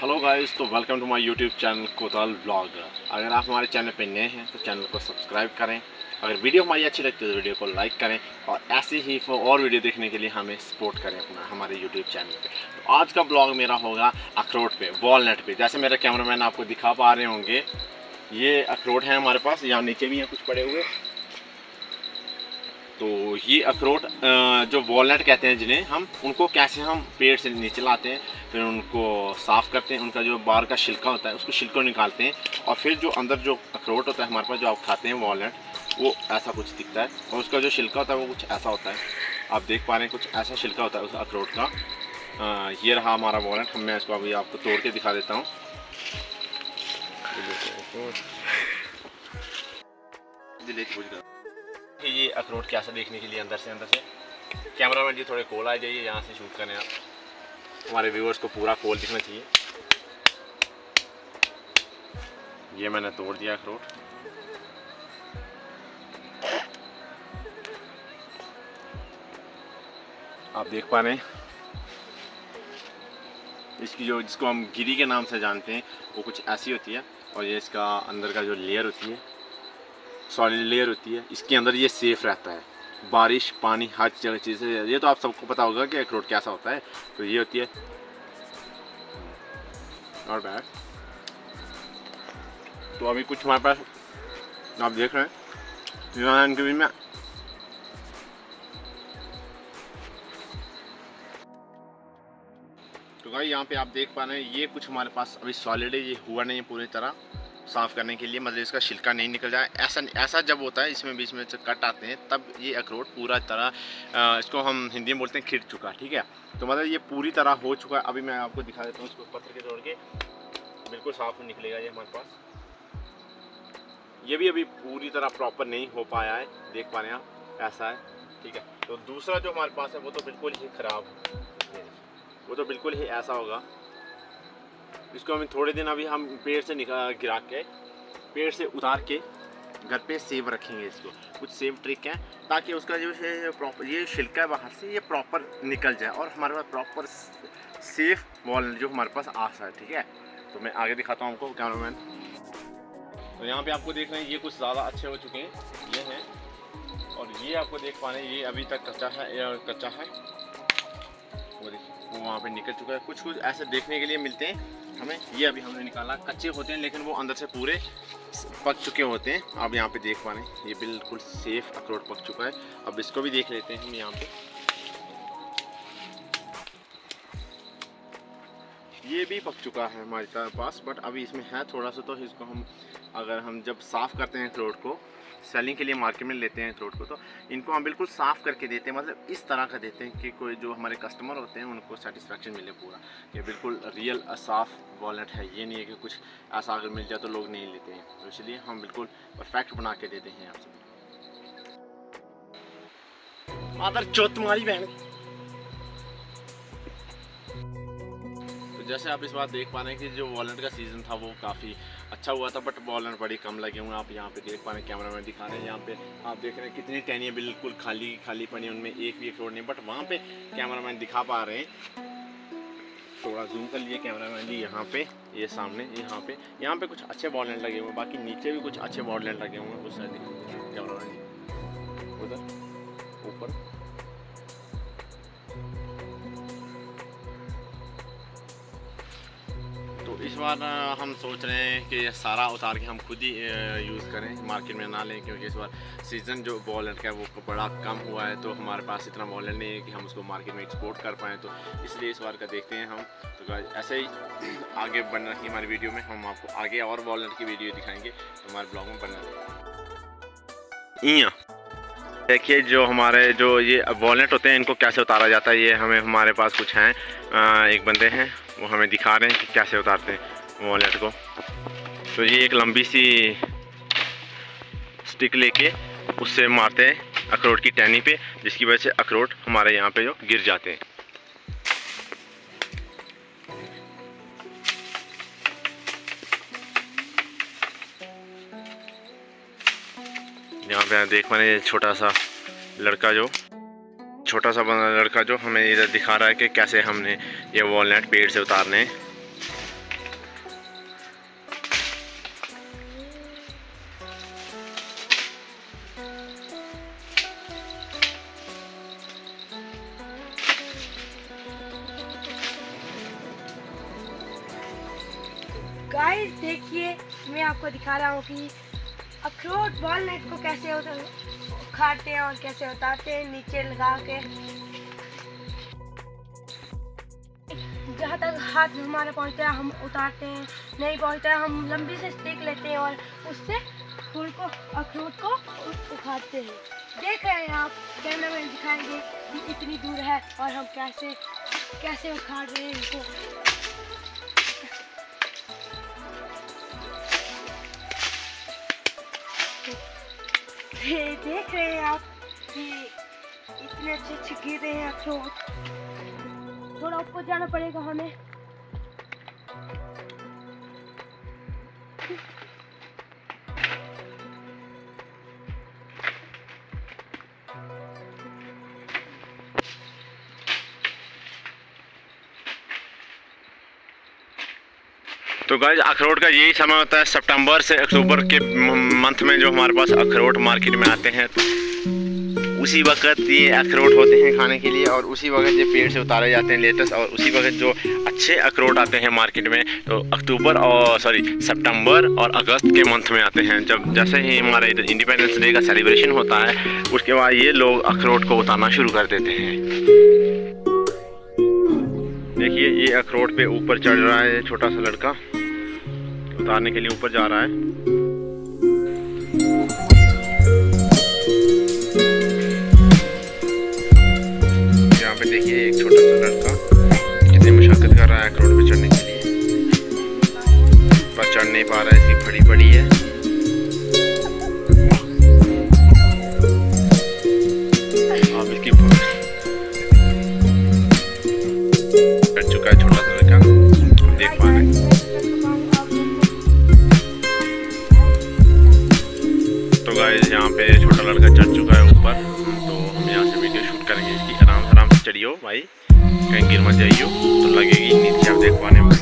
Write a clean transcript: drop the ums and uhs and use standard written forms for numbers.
Hello guys, तो welcome to my YouTube channel Kotwal blog. अगर आप हमारे चैनल पे नए हैं तो चैनल को सब्सक्राइब करें। अगर वीडियो हमारी अच्छी लगती है तो वीडियो को लाइक करें और ऐसे ही और वीडियो देखने के लिए हमें सपोर्ट करें अपना हमारे यूट्यूब चैनल पे। तो आज का ब्लॉग मेरा होगा अखरोट पे, वॉलनट पे। जैसे मेरे कैमरामैन आपको दिखा पा रहे होंगे, ये अखरोट हैं हमारे पास। यहाँ नीचे भी हैं कुछ पड़े हुए। तो ये अखरोट जो वॉलनट कहते हैं जिन्हें हम, उनको कैसे हम पेड़ से नीचे लाते हैं, फिर उनको साफ़ करते हैं। उनका जो बाहर का छिलका होता है उसको छिलको निकालते हैं और फिर जो अंदर जो अखरोट होता है हमारे पास, जो आप खाते हैं वॉलनट, वो ऐसा कुछ दिखता है। और उसका जो छिलका होता है वो कुछ ऐसा होता है, आप देख पा रहे हैं, कुछ ऐसा छिलका होता है उस अखरोट का। ये रहा हमारा वॉलनट। मैं इसको अभी आपको तोड़ के दिखा देता हूँ। ये अखरोट कैसा देखने के लिए अंदर से कैमरामैन जी थोड़े कोल आ जाइए, यहाँ से शूट करें आप। हमारे व्यूअर्स को पूरा कोल दिखना चाहिए। ये मैंने तोड़ दिया अखरोट। आप देख पा रहे हैं, इसकी जिसको हम गिरी के नाम से जानते हैं वो कुछ ऐसी होती है। और ये इसका अंदर का जो लेयर होती है, सॉलिड लेयर होती है, इसके अंदर ये सेफ रहता है। बारिश, पानी, हर जगह चीज़ें, ये तो आप सबको पता होगा कि अखरोट कैसा होता है। तो ये होती है नॉट बैड। तो अभी कुछ हमारे पास आप देख रहे हैं इनके बीच में तो भाई यहाँ पे आप देख पा रहे हैं, ये कुछ हमारे पास अभी सॉलिड है। ये हुआ नहीं है पूरी तरह साफ़ करने के लिए, मतलब इसका छिलका नहीं निकल जाए। ऐसा जब होता है, इसमें बीच में से कट आते हैं, तब ये अखरोट पूरा तरह इसको हम हिंदी में बोलते हैं खिट चुका। ठीक है, तो मतलब ये पूरी तरह हो चुका है। अभी मैं आपको दिखा देता हूँ, इसको पत्थर के तोड़ के बिल्कुल साफ निकलेगा ये हमारे पास। ये भी अभी पूरी तरह प्रॉपर नहीं हो पाया है, देख पा रहे हैं आप, ऐसा है। ठीक है, तो दूसरा जो हमारे पास है वो तो बिल्कुल ही ख़राब, वो तो बिल्कुल ही ऐसा होगा। इसको हम थोड़े दिन अभी हम पेड़ से गिरा के, पेड़ से उतार के घर पे सेव रखेंगे। इसको कुछ सेव ट्रिक है ताकि उसका जो है प्रॉपर ये छिलका है बाहर से, ये प्रॉपर निकल जाए और हमारे पास प्रॉपर सेफ वॉलनट जो हमारे पास आ है। ठीक है, तो मैं आगे दिखाता हूँ आपको कैमरामैन। तो यहाँ पे आपको देख रहे हैं ये कुछ ज़्यादा अच्छे हो चुके हैं, ये हैं। और ये आपको देख पा रहे हैं, ये अभी तक कच्चा है। वो देखिए, वो वहाँ पे निकल चुका है। कुछ ऐसे देखने के लिए मिलते हैं हमें। ये अभी हमने निकाला, कच्चे होते हैं लेकिन वो अंदर से पूरे पक चुके होते हैं। आप यहाँ पे देख पा रहे हैं, ये बिल्कुल सेफ अखरोट पक चुका है। अब इसको भी देख लेते हैं हम यहाँ पे। ये भी पक चुका है हमारे पास, बट अभी इसमें है थोड़ा सा। तो इसको हम जब साफ़ करते हैं अखरोट को, सेलिंग के लिए मार्केट में लेते हैं अखरोट को, तो इनको हम बिल्कुल साफ़ करके देते हैं, मतलब इस तरह का देते हैं कि कोई जो हमारे कस्टमर होते हैं उनको सेटिस्फेक्शन मिले पूरा, कि बिल्कुल रियल साफ़ वॉलनट है। ये नहीं है कि कुछ ऐसा अगर मिल जाए तो लोग नहीं लेते हैं। तो इसलिए हम बिल्कुल परफेक्ट बना के देते हैं आपसे। मादर चौथ तुम्हारी बहन। जैसे आप इस बार देख पा रहे हैं कि जो वॉलनट का सीज़न था वो काफ़ी अच्छा हुआ था, बट वॉलनट बड़ी कम लगे हुए हैं। आप यहाँ पे देख पा रहे हैं, कैमरा में दिखा रहे हैं, यहाँ पे आप देख रहे हैं कितनी टहनियाँ बिल्कुल खाली पड़ी, उनमें एक भी अखरोट नहीं। बट वहाँ पे कैमरामैन दिखा पा रहे हैं, थोड़ा जूम कर लिए कैमरामैन जी, यहाँ पे ये सामने यहाँ पे कुछ अच्छे वॉलनट लगे हुए हैं। बाकी नीचे भी कुछ अच्छे वॉलनट लगे हुए हैं। उस साइड कैमरामैन जी, उधर ऊपर। तो इस बार हम सोच रहे हैं कि सारा उतार के हम खुद ही यूज़ करें, मार्केट में ना लें, क्योंकि इस बार सीज़न जो वॉलनट का है वो बड़ा कम हुआ है। तो हमारे पास इतना वॉलनट नहीं है कि हम उसको मार्केट में एक्सपोर्ट कर पाएँ। तो इसलिए इस बार का देखते हैं हम। तो ऐसे ही आगे बन रही हमारी वीडियो में, हम आपको आगे और वॉलनट की वीडियो दिखाएँगे। तो हमारे ब्लॉग में बना रहे। देखिए, जो हमारे जो ये वॉलनट होते हैं इनको कैसे उतारा जाता है, ये हमारे पास कुछ हैं, एक बंदे हैं वो हमें दिखा रहे हैं कि कैसे उतारते हैं वॉलनट को। तो ये एक लंबी सी स्टिक लेके उससे मारते हैं अखरोट की टहनी पे, जिसकी वजह से अखरोट हमारे यहाँ पे जो गिर जाते हैं। यहाँ पे देख पा रहे हैं छोटा सा लड़का जो हमें इधर दिखा रहा है कि कैसे हमने ये वॉलनट पेड़ से उतारने हैं। गाइस देखिए, मैं आपको दिखा रहा हूँ कि अखरोट वॉलनट को कैसे उखाड़ते हैं और कैसे उतारते हैं नीचे लगा के। जहाँ तक हाथ हमारा पहुँचता है हम उतारते हैं, नहीं पहुँचता है हम लंबी से स्टिक लेते हैं और उससे फूल को अखरोट को उखाड़ते हैं। देख रहे हैं आप, कैमरा में दिखाएंगे कि इतनी दूर है और हम कैसे उखाड़ रहे हैं इनको। देख रहे हैं आप कि इतने अच्छे गिर रहे हैं अखरोट। थोड़ा ऊपर जाना पड़ेगा हमें। तो गाइस अखरोट का यही समय होता है, सितंबर से अक्टूबर के मंथ में जो हमारे पास अखरोट मार्केट में आते हैं, तो उसी वक्त ये अखरोट होते हैं खाने के लिए और उसी वक्त ये पेड़ से उतारे जाते हैं लेटेस्ट, और उसी वक्त जो अच्छे अखरोट आते हैं मार्केट में तो सितंबर और अगस्त के मंथ में आते हैं। जब जैसे ही हमारा इंडिपेंडेंस डे का सेलिब्रेशन होता है उसके बाद ये लोग अखरोट को उतारना शुरू कर देते हैं। देखिए ये अखरोट पे ऊपर चढ़ रहा है छोटा सा लड़का, उतारने के लिए ऊपर जा रहा है। यहाँ पे देखिए एक छोटा सा लड़का कितनी मशक्कत कर रहा है अखरोट पे चढ़ने के लिए, पर चढ़ नहीं पा रहा है, इसकी फड़ी पड़ी है। आप इसकी चढ़ चुका है छोटा सा लड़का, देख पा रहे हैं। तो गाइस यहाँ पे छोटा लड़का चढ़ चुका है ऊपर, तो हम यहाँ से वीडियो शूट करेंगे इसकी। आराम से चढ़ियो भाई, कहीं गिर मत जाइयो, तो लगेगी नीचे आप देख पाने में।